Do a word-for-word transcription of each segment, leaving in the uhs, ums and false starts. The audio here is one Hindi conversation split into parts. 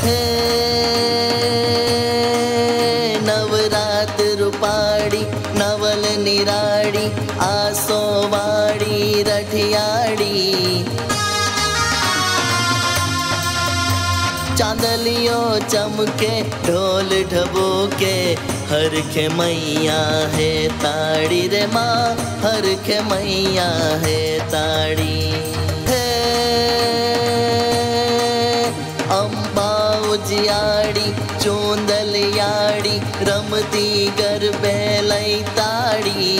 હે નવરાત રૂપાડી નવલ નિરાડી આસો વાડી રઠિયાડી चांदलियो चमके ढोल ढबोके हर के मैया है ताड़ी रे माँ हर के मैया है ताड़ी है अम्बा उजियाड़ी चोंदलियाड़ी रमती गरबे लई ताड़ी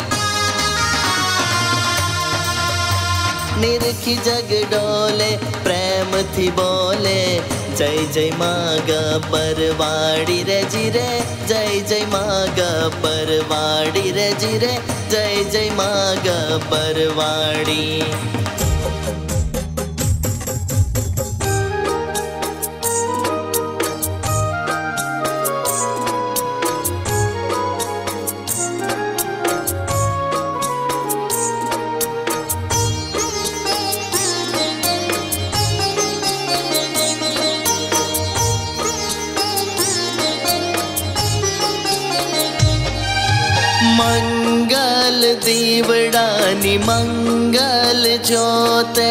निरखी जग डोले प्रेम थी बोले जय जय माग परवाड़ी रे जिरे जय जय माग परवाड़ी रे जिरे जय जय माग परवाड़ी मंगल दीवड़ानी मंगल ज्योते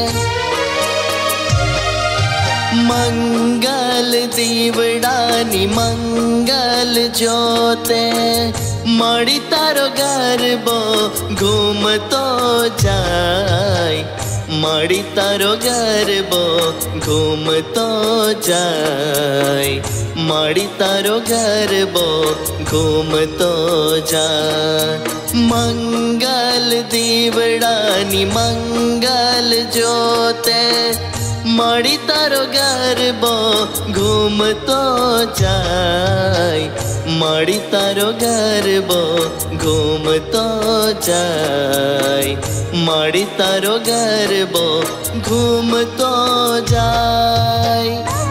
मंगल दीवड़ानी मंगल ज्योते मड़ी तारो गरबो घूम तो जाय मड़ी तारो गरबो घूम तो जाय मड़ी तारो गरबो घूम तो जाय मंगल दीवड़ानी मंगल ज्योते मड़ी तारो गरबो घूम तो जाय मड़ी तारो गरबो घूम तो जाय मड़ी तारो गरबो घूम तो जाय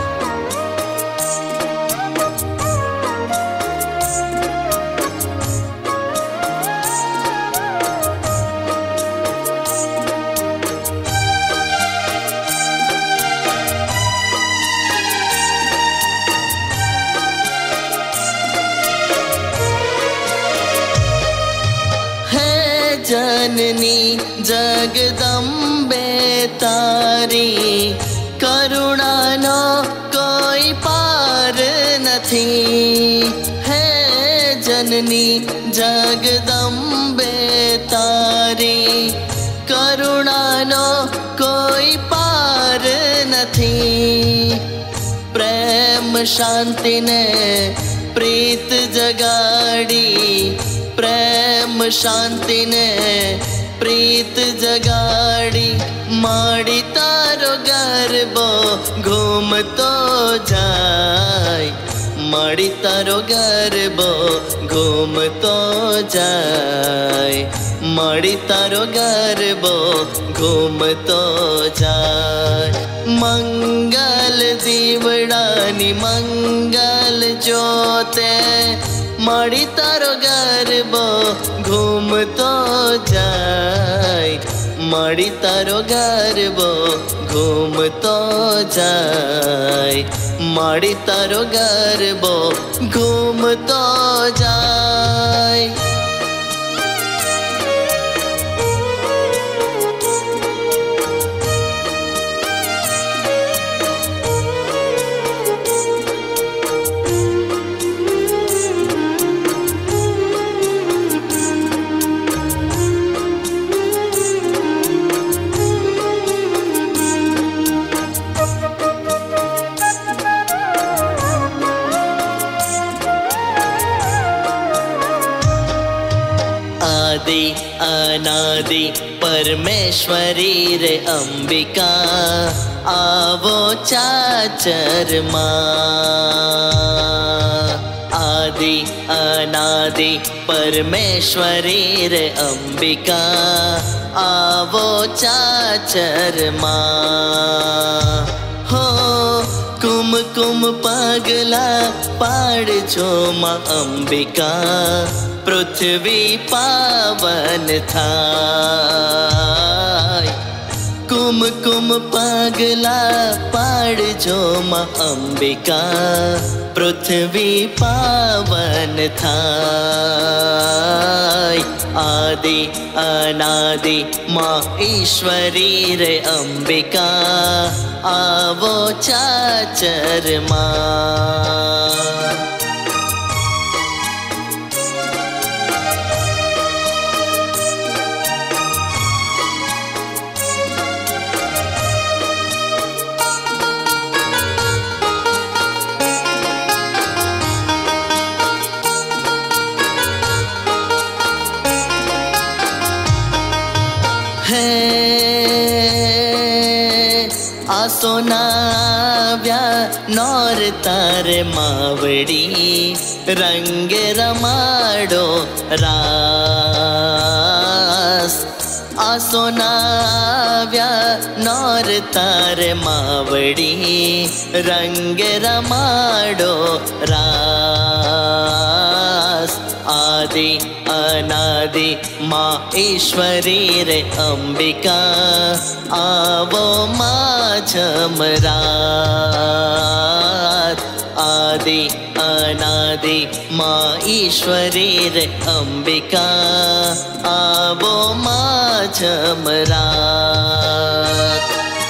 जननी जगदम्बे तारी करुणा नो कोई पार नथी है जननी जगदम्बे तारी करुणा नो कोई पार नथी प्रेम शांति ने प्रीत जगाड़ी प्रेम शांति ने प्रीत जगाड़ी माड़ी तारो गरबो घूम तो जाय माड़ी तारो गरबो घूम तो जाय माड़ी तारो गरबो घूम तो जाय मंगल दीवड़ानी मंगल ज्योते मड़ी तारो गरबो घूम तो जाय मड़ी तारो गरबो घूम तो जाय मड़ी तारो गरबो घूम तो जाय आदि अनादि परमेश्वरी रे अंबिका आवो चाचर माँ आदि अनादि परमेश्वरी रे अंबिका आवो चाचर माँ हो कुम कुम पगला पाड़ छो माँ अंबिका पृथ्वी पावन थाय कुम कुम पगला पाड़जो माँ अंबिका पृथ्वी पावन थाय। आदि अनादि माँ ईश्वरी रे अंबिका आवो चाचर माँ। आसोनाव्या नौर तार मावड़ी रंग रमाडो रास। आसोनाव्या नौर तार मावड़ी रंग रमाडो रास। आदि अनादि माँ ईश्वरी रे अंबिका आवो माँ झमरात। आदि अनादि माँ ईश्वरी रे अंबिका आवो माँ झमरात।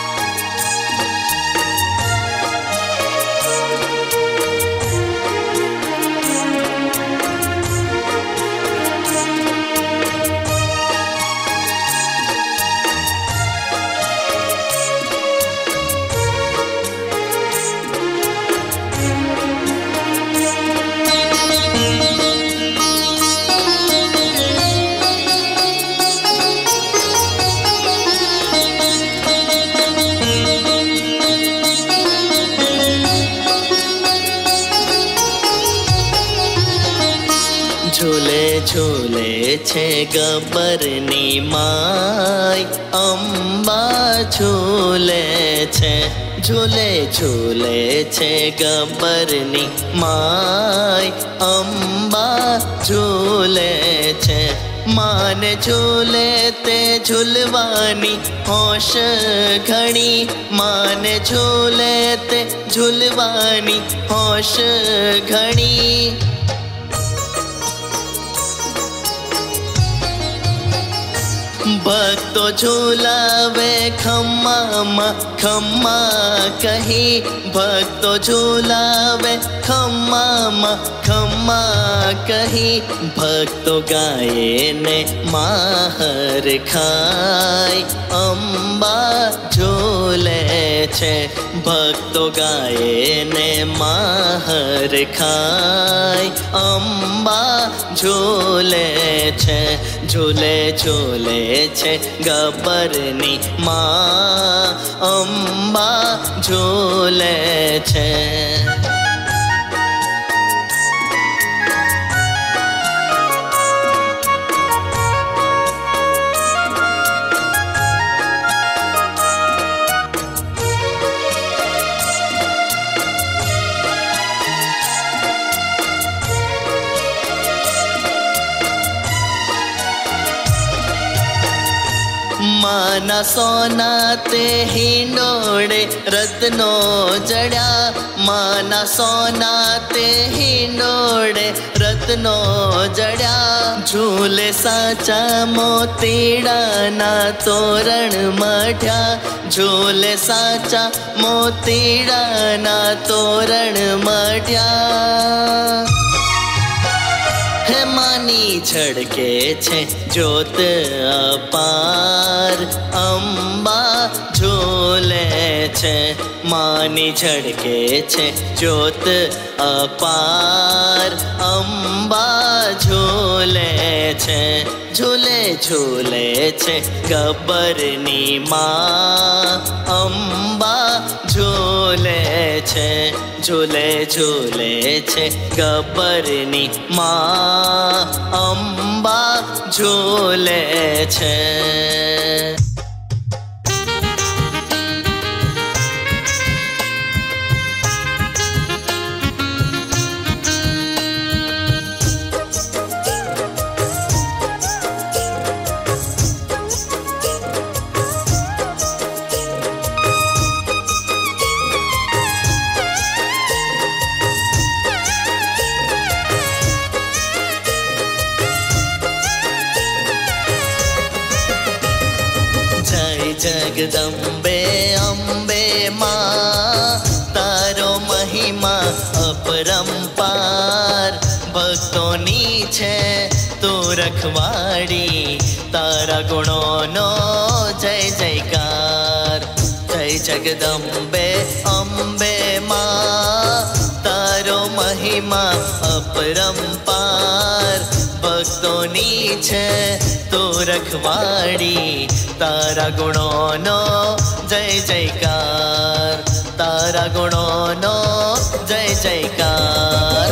झूले झूले छे गब्बरनी माय अंबा झूले छे। झूले झूले छे गब्बरनी माय अंबा झूले छे। मान झूले ते झूलवानी होश घणी। मान झूले ते झूलवानी होश घणी। भक्तो झूलावे खम्मा माँ खम्मा कही। भक्तो झूलावे खम्मा माँ खम्मा कही। भक्तो गाये ने माहर खाय अंबा झूले छे। भक्तो गाये ने माहर खाय अंबा झूले छे। झूले झूले छे गब्बरनी माँ अंबा झूले छे। माना सोना ते हिंडोड़े रत्नो जड़या। माना सोना ते हिंडोड़े रत्नो जड़या। झूले साचा मोतीड़ा ना तोरण मढ़या। झूले साचा मोतीड़ा ना तोरण मढ़या। है मानी छड़के छे जोत अपार अंबा झूले छे। मानी छड़के छे जोत अपार अंबा झूले छे। झूले झूले छे गब्बरनी माँ अंबा झूले छे। झूले झूले छे गब्बरनी माँ अंबा झूले छे। जगदम्बे अम्बे माँ तारो महिमा अपरंपार भक्तोनी छे तू रखवाड़ी तारा गुणोनो जय जयकार। जय जगदम्बे अम्बे माँ तारो महिमा अपरंपार भक्तोनी छे तू रखवाड़ी तारा गुणोनो जय जयकार। तारा गुणोनो जय जयकार।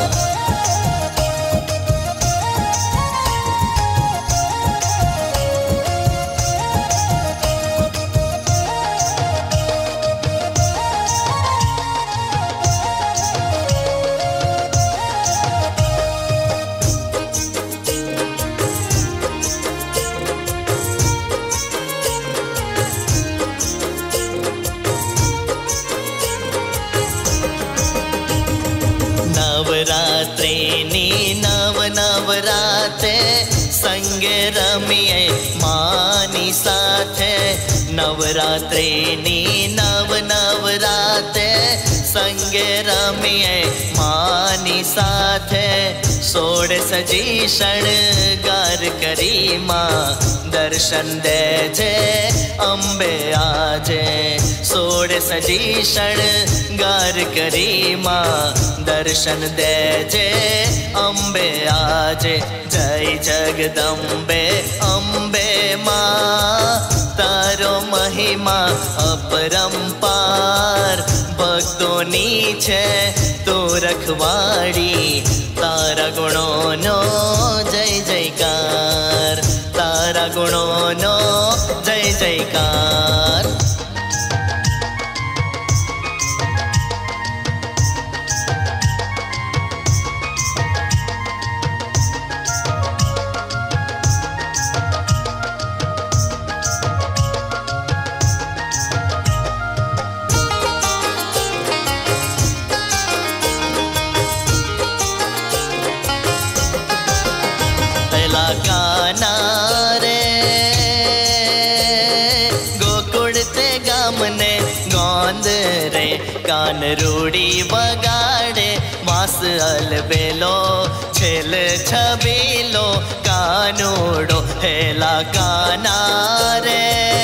नवरात्रिनी नव नवराते संगे रमीए मानी साथे। नवरात्रिनी नव नवराते संगे रमीए मानी साथे। सोड़ सजी शणगार करी माँ दर्शन दे जे अम्बे आजे। सोड़ सजी शणगार करी माँ दर्शन दे जे अम्बे आजे। जय जगदम्बे अम्बे माँ तारो महिमा अपरंपार भक्तोनी छे तू रखवाड़ी तारा गुणोनो जय जयकार। तारा गुणोनो जय जयकार। गाना रे गोकुड़ ते गामने गोंद रे कान रूड़ी बगाड़े मास अलबेलो छेल छबीलो कानूड़ो हेला गाना रे।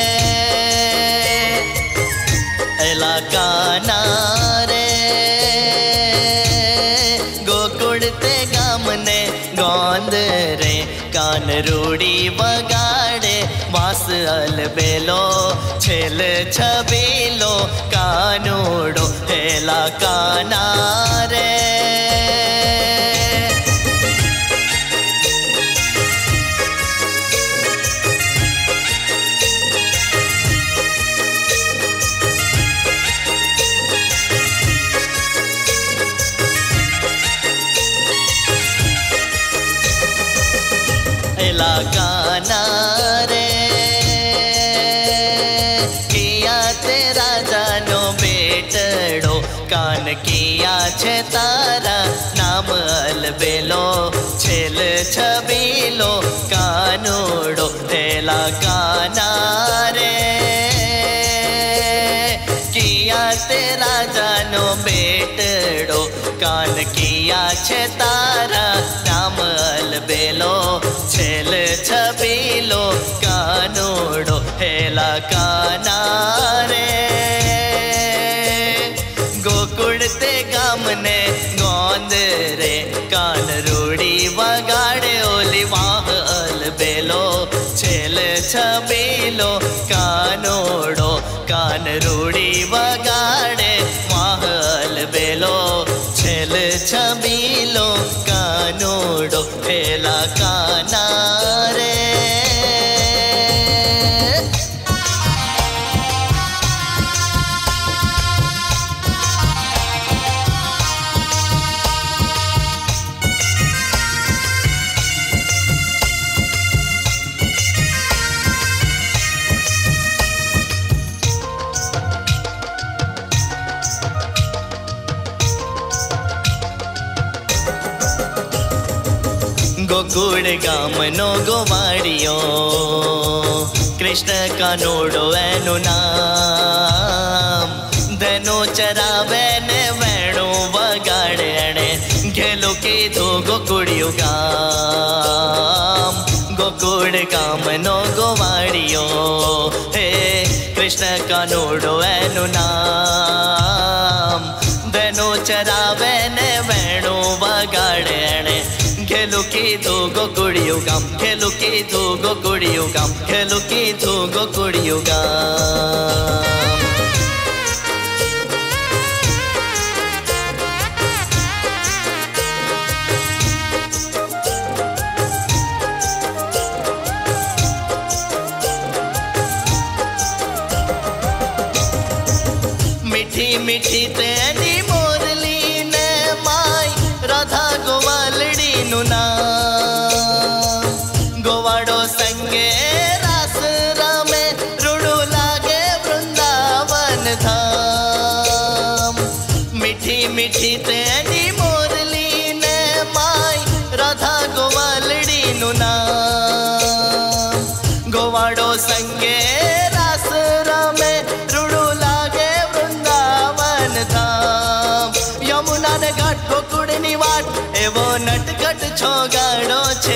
हेला गाना रे गोकुड़ ते गामने गोंद रे कान रूड़ी बगाड़े वास अलबेलो छेल छबीलो कानूड़ो हेला काना रे। हेला गाना रे किया तेरा जानो बेटड़ो कान किया छे तारा नाम अलबेलो छेल छबीलो कानूड़ो हेला गाना रे। किया तेरा जानो बेटड़ो कान किया छे तारा नाम अलबेलो छेल छबीलो कानूड़ो हेला काना रे। गोकुड़ ते गामने गोंद रे कान रूड़ी बगाड़े ओली वाह अलबेलो छेल छबीलो कानूड़ो कान रूड़ी बगाड़े वाह अलबेलो छेल छबीलो कानूड़ो हेला काना रे। गोकुड़ गामनो गोवाड़ियो कृष्ण कानूड़ो एनु नाम देनो चरावे ने वेणु वगाड़े अणे घेलो की धो गोकुड़ियो गाम गोकुड़ गाम नो गोवाड़ियो हे कृष्ण कानूड़ो एनु नाम देनो चरावे ने वेणु वगाड़े अणे खेलो की धो गोकुड़ियो गाम खेलो की धो गोकुड़ियो गाम खेलो की धो गोकुड़ियो गाम मीठी मीठी तेनी मोरली ने माई राधा गोवालड़ी नु नाम गोवाड़ो संगे रास रामे रुड़ू लागे वृंदावन धाम मीठी मीठी तेनी मोरली ने माई राधा गोवालड़ी नु नाम गोवाड़ो संगे रास रामे रुड़ू लागे यमुना ने घाट गोकुड़नी वाट एवो नटखट छोगाड़ो छे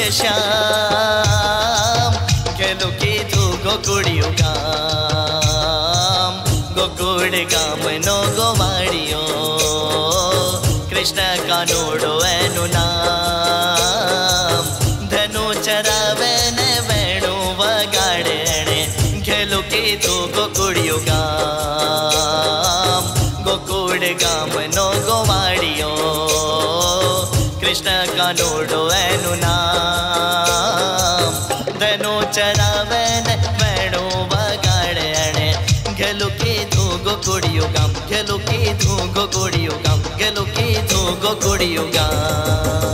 श्याम खेलो की धू गोकुड़ियो गाम गोकुड़ गाम नो गोवाड़ियो कृष्ण कानूड़ो एनु नाम धनु चरावे ने वेणु वगाड़े अणे खेलो की धू गोकुड़ियो गाम गोकुड़ गाम नो गोवाड़ियो कृष्ण कानूड़ो एनु नाम धनु चरावे ने वेणु वगाड़े अणे घेलो की धू गोकुड़ियो गाम घेलो की धू गोकुड़ियो गाम घेलो की धू गोकुड़ियो गाम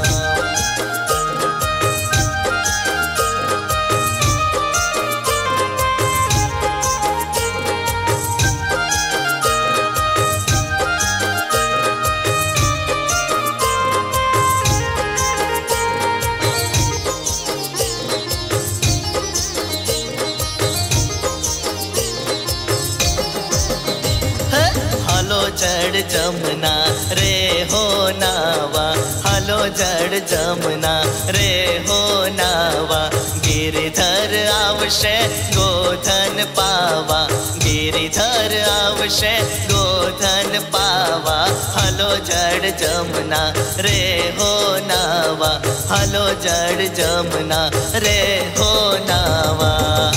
जड़ जमुना रे हो नावा हलो जड़ जमुना रे हो नावा गिरिधर आवशे गोधन पावा गिरिधर आवशे गोधन पावा हलो जड़ जमुना रे हो नावा हलो जड़ जमुना रे हो नावा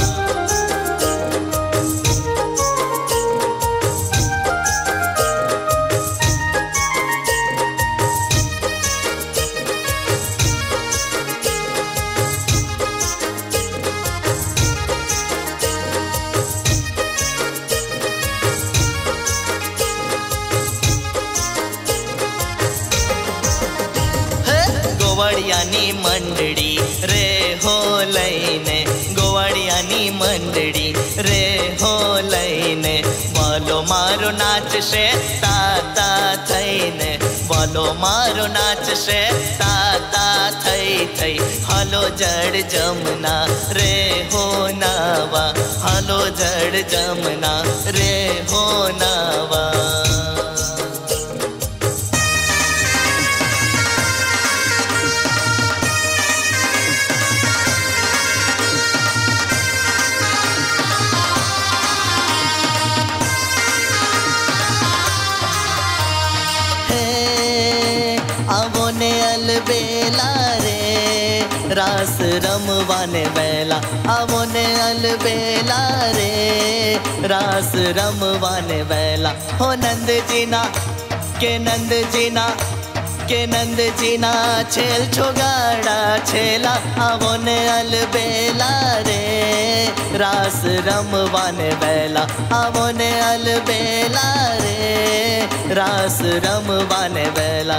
गोवाड़ियानी मंडड़ी रे हो लईने गोवाड़ियानी मंडड़ी रे हो लईने बोलो मारो नाच से ताता थईने बोलो मारो नाच से ताता थई थई हलो जड़ जमुना रे हो नावा हलो जड़ जमुना रे हो नावा आवोने अलबेला रे रास रमवाने वेला आवोने अलबेला रे रास रमवाने वेला हो नंद जीना के नंद जीना के नंद जीना छेल छोगाड़ा छेला आवोने अलबेला रे रास रमवाने वेला आवोने अलबेला रे रास रमवाने वेला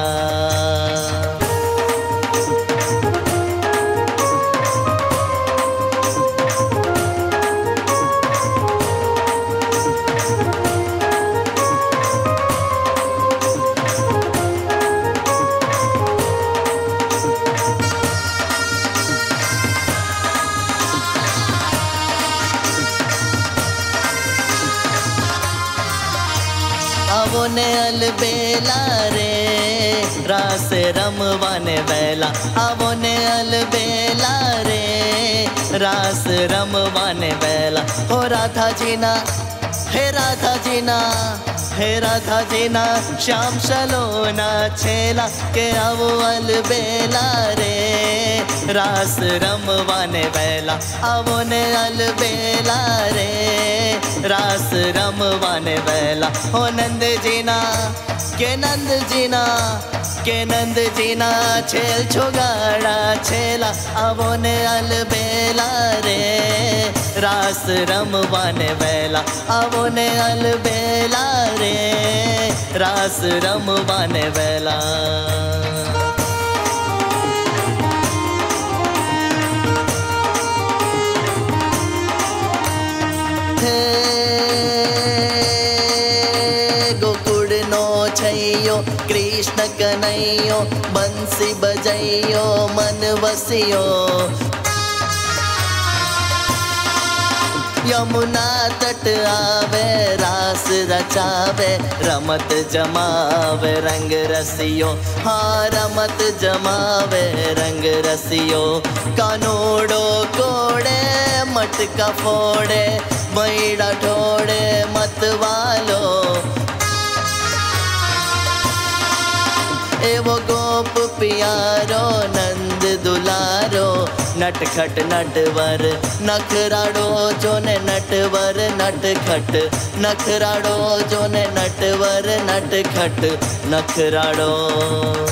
आवो ने अलबेला रे रास रमवाने वेला आवो ने अलबेला रे रास रमवाने वेला हो राधा जीना हे राधा जीना हे राधा जीना श्याम सलोना छेला के आवो अलबेला रे रास रमवाने वेला आवो ने अलबेला रे रास रमवाने वेला हो नंद जीना के नंद जीना के नंद जीना छेल छोगाड़ा छेला आवो ने अलबेला रे रास रमवाने वेला आवो ने अलबेला रे रास रमवाने वेला गोकुड़ नो छैयो कृष्ण कन्हैयो बंसी बजैयो मन वसियो यमुना तट आवे रास रचावे रमत जमावे रंग रसियो हाँ रमत जमावे रंग रसियो कानोड़ो कोड़े मटका फोड़े बैड़ा ठोड़े मत वालो एवो गोप प्यारो नंद दुलारो नटखट नटवर नखराड़ो जो ने नटवर नटखट नखराड़ो जो ने नटवर नटखट नखराड़ो।